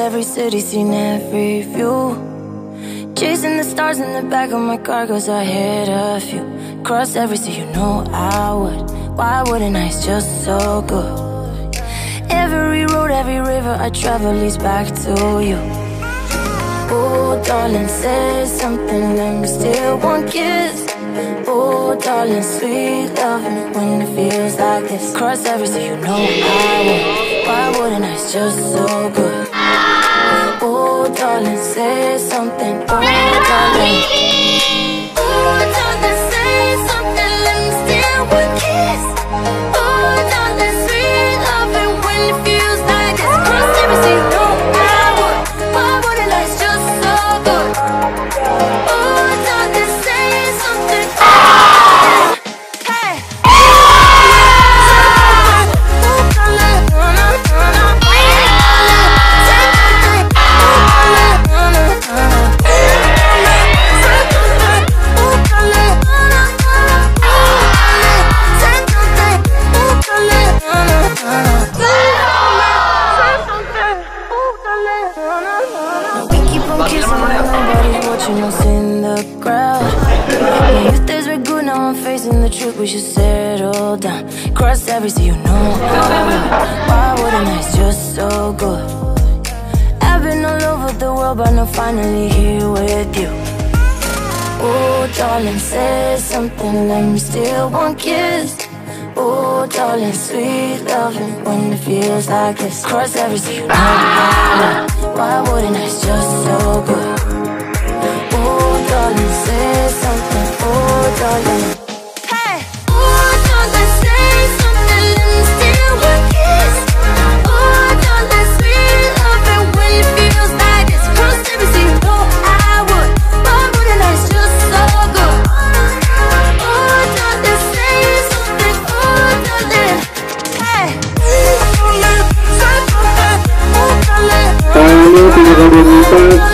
every city, seen every view. Chasing the stars in the back of my car, cause I hit a few. Cross every sea, you know I would. Why wouldn't I? It's just so good. Every road, every river I travel leads back to you. Oh, darling, say something, let me steal one kiss. Oh, darling, sweet loving when it feels like this. Cross every sea, you know I would. Why wouldn't I? It's just so good. Oh, darling, say something. Oh, darling. Oh, darling, say something, let me steal one kiss. Oh, darling, sweet loving when it feels like this. Cross every sea, you know I would. Why wouldn't I? It's just so good. Oh, darling, say something. Hey. In the crowd, my youth days were good, now I'm facing the truth. We should settle down. Cross every sea, you know I would. Why wouldn't I? It's just so good. I've been all over the world, but now finally here with you. Oh, darling, say something, let me steal one kiss. Oh, darling, sweet loving when it feels like this. Cross every sea, you know I would. Why wouldn't I? It's just so good. Oh, darling, say something. Oh, darling. Hey. Oh, darling, say something. Let me steal one kiss. Oh, darling, sweet loving when it feels like this. Cross every sea, you know I would. Why wouldn't I? It's just so good. Oh, darling, say something. Oh, darling. Hey. Oh, darling, say something. Oh, darling.